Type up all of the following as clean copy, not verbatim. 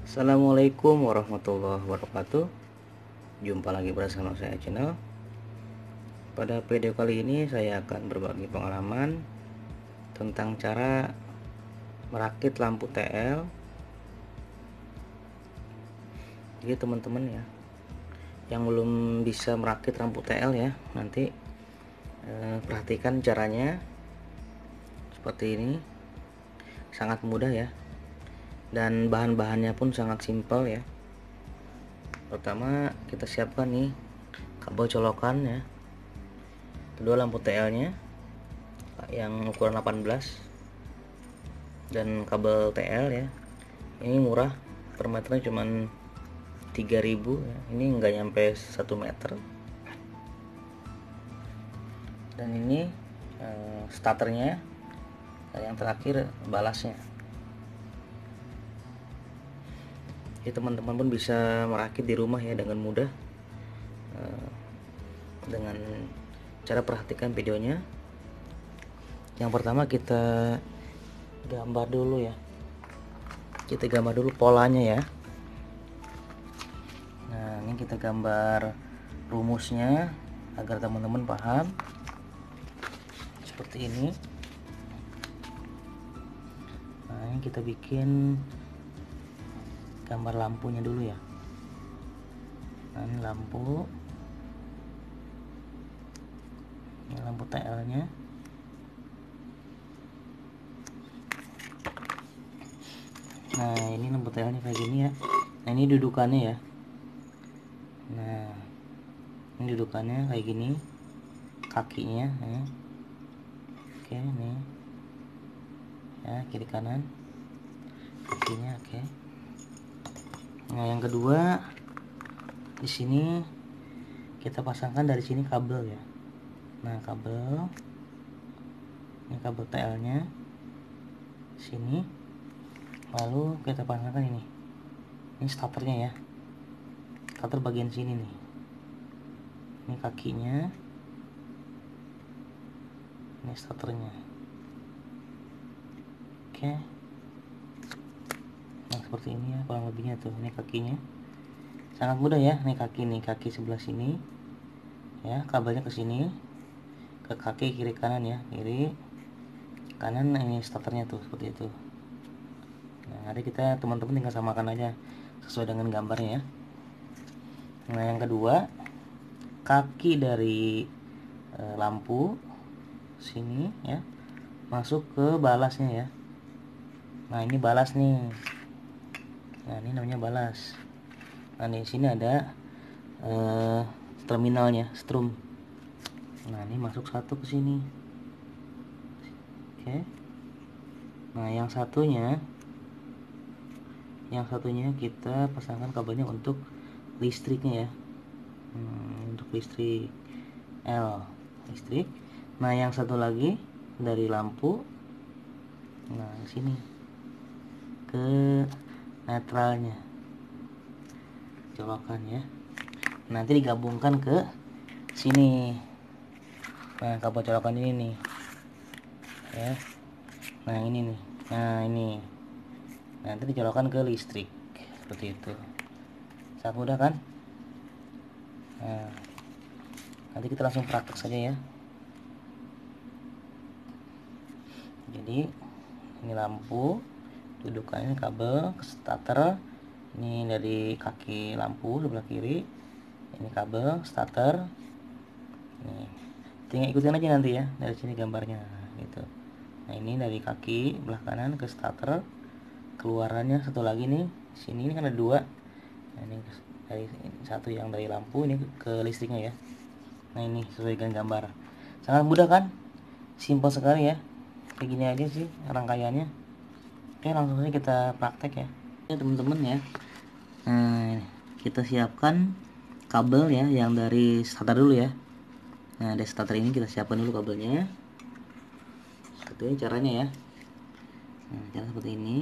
Assalamualaikum warahmatullahi wabarakatuh. Jumpa lagi bersama saya channel. Pada video kali ini saya akan berbagi pengalaman tentang cara merakit lampu TL. Jadi teman-teman ya, yang belum bisa merakit lampu TL ya, nanti perhatikan caranya. Seperti ini, sangat mudah ya, dan bahan-bahannya pun sangat simpel ya. Pertama kita siapkan nih kabel colokan ya, kedua lampu TL nya yang ukuran 18, dan kabel TL ya, ini murah, per meternya cuman 3000 ya. Ini nggak nyampe 1 meter. Dan ini starternya, dan yang terakhir balasnya. Jadi teman-teman pun bisa merakit di rumah ya dengan mudah, dengan cara perhatikan videonya. Yang pertama kita gambar dulu ya, kita gambar dulu polanya ya. Nah, ini kita gambar rumusnya agar teman-teman paham. Seperti ini. Nah, ini kita bikin gambar lampunya dulu ya. Nah, ini lampu TL nya. Nah, ini lampu TL nya kayak gini ya. Nah, ini dudukannya ya. Nah, ini dudukannya kayak gini, kakinya ya. Oke, nih ya, kiri kanan kakinya. Oke. Nah, yang kedua, di sini kita pasangkan dari sini kabel ya. Nah, kabel, ini kabel TL nya sini, lalu kita pasangkan ini starternya ya, starter bagian sini nih, ini kakinya, ini starternya. Oke. Nah, seperti ini ya kurang lebihnya tuh. Ini kakinya, sangat mudah ya. Ini kaki sebelah sini ya, kabelnya ke sini, ke kaki kiri kanan ya, kiri kanan. Ini starternya tuh seperti itu. Nah, nanti kita teman-teman tinggal samakan aja sesuai dengan gambarnya ya. Nah, yang kedua, kaki dari lampu sini ya, masuk ke balasnya ya. Nah, ini balas nih. Nah, ini namanya balas. Nah, di sini ada terminalnya, strum. Nah, ini masuk satu ke sini. Oke. Nah, yang satunya kita pasangkan kabelnya untuk listriknya ya. Untuk listrik L, listrik. Nah, yang satu lagi dari lampu, nah sini ke netralnya, colokan ya. Nanti digabungkan ke sini. Nah, kabel colokan ini nih ya. Nah, ini nih. Nah, ini nanti dicolokkan ke listrik seperti itu. Sangat mudah kan? Nah, nanti kita langsung praktek saja ya. Jadi ini lampu, dudukannya kabel ke starter. Ini dari kaki lampu sebelah kiri, ini kabel starter. Nih, tinggal ikutin aja nanti ya dari sini gambarnya gitu. Nah, ini dari kaki belah kanan ke starter, keluarannya satu lagi nih sini. Ini kan ada dua. Nah, ini dari satu yang dari lampu, ini ke listriknya ya. Nah, ini sesuai dengan gambar. Sangat mudah kan? Simpel sekali ya. Kayak gini aja sih rangkaiannya. Oke, langsung saja kita praktek ya. Ya teman-teman ya. Nah, kita siapkan kabel ya, yang dari starter dulu ya. Nah, dari starter ini kita siapkan dulu kabelnya. Seperti ini caranya ya. Nah, cara seperti ini.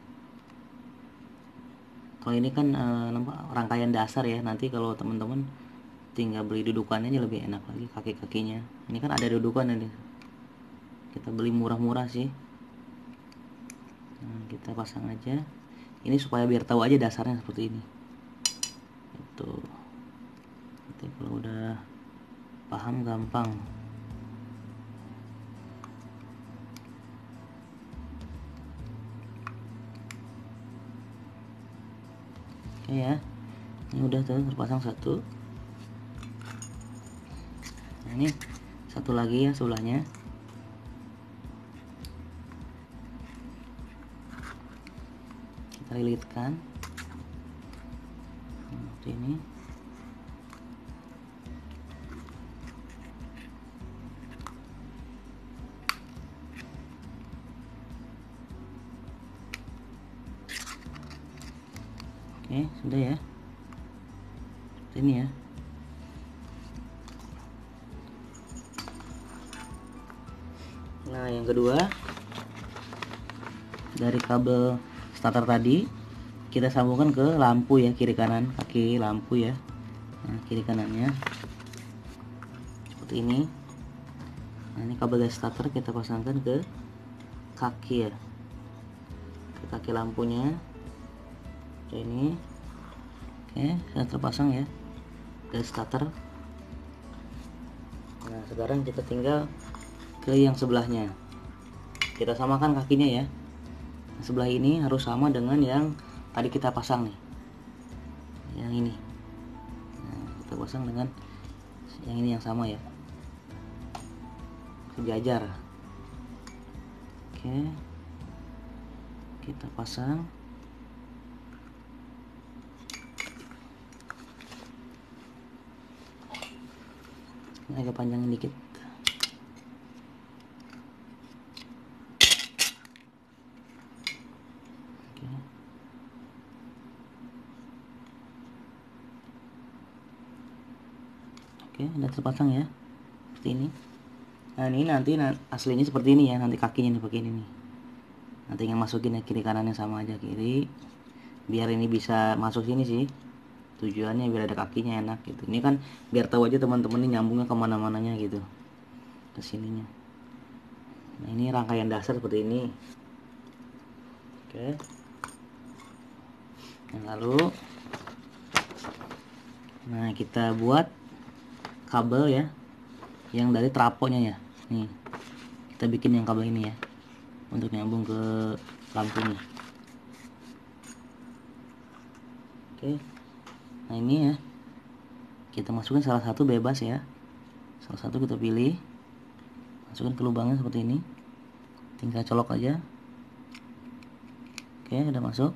Kalau ini kan rangkaian dasar ya. Nanti kalau teman-teman tinggal beli dudukannya aja lebih enak lagi, kaki-kakinya. Ini kan ada dudukan ini. Kita beli murah-murah sih. Nah, kita pasang aja Ini supaya biar tahu aja dasarnya seperti ini. Itu. Nanti kalau udah paham gampang. Oke ya. Ini udah terpasang satu. Nah, ini satu lagi ya sebelahnya. Kita lilitkan seperti ini. Oke, sudah ya. Seperti ini ya. Nah, yang kedua, dari kabel starter tadi kita sambungkan ke lampu ya, kiri kanan kaki lampu ya. Nah, kiri kanannya seperti ini. Nah, ini kabel dari starter kita pasangkan ke kaki ya, ke kaki lampunya. Ini oke, sudah terpasang ya dari starter. Nah, sekarang kita tinggal ke yang sebelahnya, kita samakan kakinya ya. Sebelah ini harus sama dengan yang tadi kita pasang nih, yang ini. Nah, kita pasang dengan yang ini yang sama ya, sejajar. Oke, kita pasang. Ini agak panjangin dikit. Oke, udah terpasang ya, seperti ini. Nah, ini nanti aslinya seperti ini ya, nanti kakinya nih begini nih. Nanti yang masukin ya kiri kanannya sama aja, kiri. Biar ini bisa masuk sini sih. Tujuannya biar ada kakinya enak gitu. Ini kan biar tahu aja teman-teman ini nyambungnya kemana-mananya gitu, ke sininya. Nah, ini rangkaian dasar seperti ini. Oke. Nah, lalu kita buat kabel ya, yang dari trafonya ya. Nih, kita bikin yang kabel ini ya, untuk nyambung ke lampunya. Oke. Nah, ini ya, kita masukkan salah satu bebas ya, salah satu kita pilih, masukkan ke lubangnya seperti ini, tinggal colok aja. Oke, udah masuk.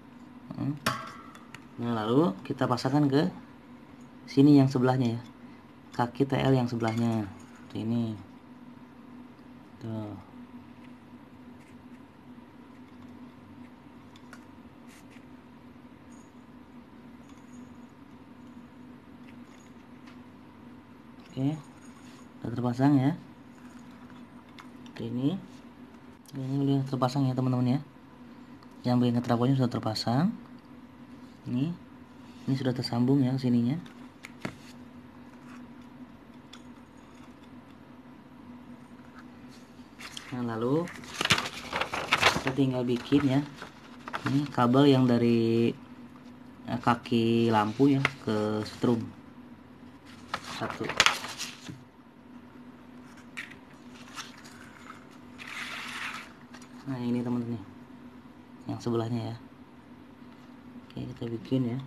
Nah, lalu kita pasangkan ke sini yang sebelahnya ya, kaki TL yang sebelahnya seperti ini tuh. Oke, udah terpasang ya. Ini udah terpasang ya teman-teman ya. Yang bagian trafonya sudah terpasang. Ini sudah tersambung ya sininya. Nah, lalu kita tinggal bikin ya, ini kabel yang dari kaki lampu ya ke strum satu. Nah, ini teman-teman nih, yang sebelahnya ya. Oke, kita bikin ya.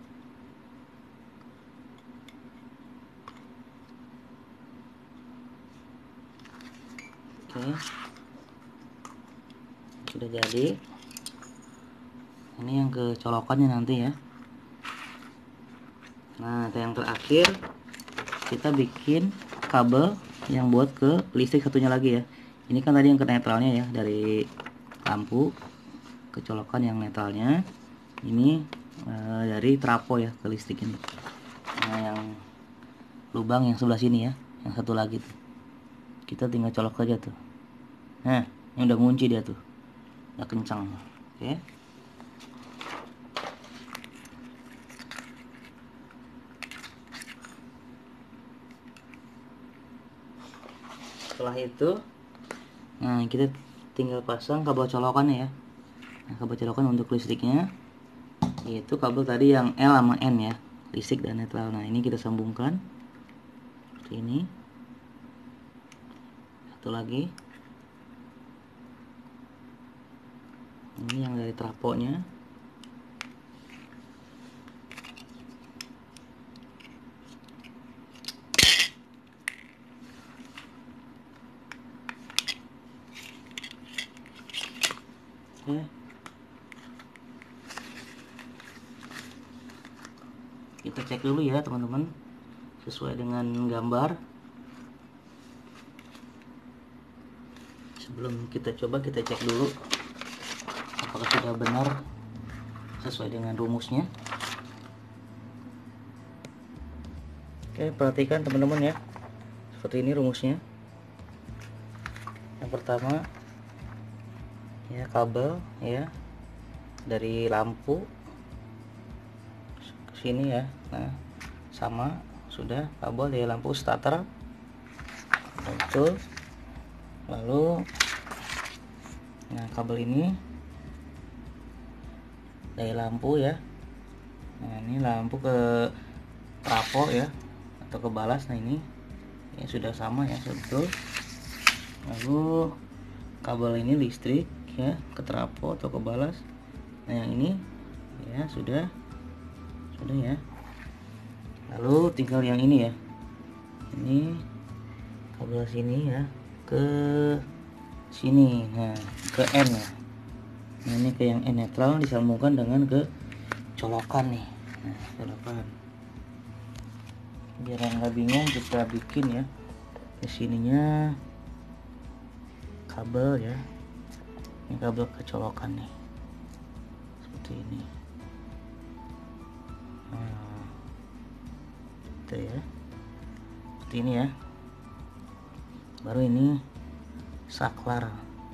Oke, sudah jadi. Ini yang ke colokannya nanti ya. Nah, yang terakhir kita bikin kabel yang buat ke listrik satunya lagi ya. Ini kan tadi yang ke netralnya ya, dari lampu ke colokan yang netralnya. Ini dari trafo ya ke listrik ini. Nah, yang lubang yang sebelah sini ya, yang satu lagi tuh, kita tinggal colok aja tuh. Nah, ini udah ngunci dia tuh, udah kencang. Oke. Setelah itu, nah kita tinggal pasang kabel colokannya ya. Nah, kabel colokan untuk listriknya yaitu kabel tadi yang L sama N ya, listrik dan netral. Nah, ini kita sambungkan seperti ini. Satu lagi, ini yang dari trafonya. Oke. Kita cek dulu ya teman-teman, sesuai dengan gambar. Sebelum kita coba, kita cek dulu apakah sudah benar sesuai dengan rumusnya. Oke, perhatikan teman-teman ya, seperti ini rumusnya. Yang pertama ya, kabel ya dari lampu ke sini ya. Nah, sama sudah kabel dari lampu starter muncul. Lalu nah, kabel ini dari lampu ya. Nah, ini lampu ke trafo ya atau ke balas. Nah, ini ya sudah sama ya, betul. Lalu kabel ini listrik ya ke trafo atau ke balas. Nah, yang ini ya sudah ya. Lalu tinggal yang ini ya, ini kabel sini ya ke sini. Nah, ke N ya. Nah, ini ke yang N netral disambungkan dengan ke colokan nih. Nah, colokan. Biar nggak bingung, kita bikin ya ke sininya kabel ya. Ini kabel ke colokan nih, seperti ini. Nah, itu ya, seperti ini ya. Baru ini saklar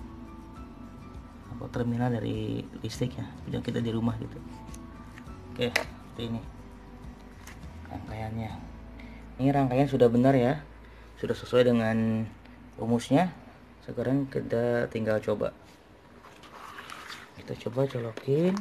atau terminal dari listrik ya, yang kita di rumah gitu. Oke, seperti ini rangkaiannya. Ini rangkaian sudah benar ya, sudah sesuai dengan rumusnya. Sekarang kita tinggal coba. Kita coba colokin.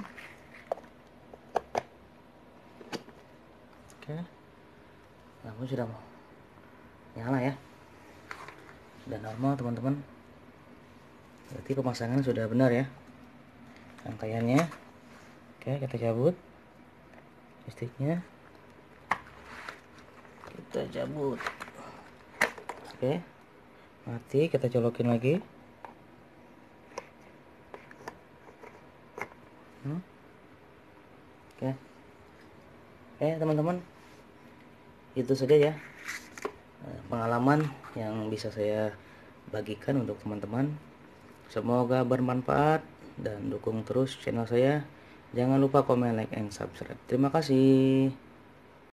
Oke, lampu sudah nyala ya, sudah normal teman-teman. Berarti pemasangan sudah benar ya rangkaiannya. Oke, kita cabut listriknya, kita cabut. Oke, mati. Kita colokin lagi. Oke, teman-teman, itu saja ya pengalaman yang bisa saya bagikan untuk teman-teman. Semoga bermanfaat dan dukung terus channel saya. Jangan lupa komen, like, and subscribe. Terima kasih.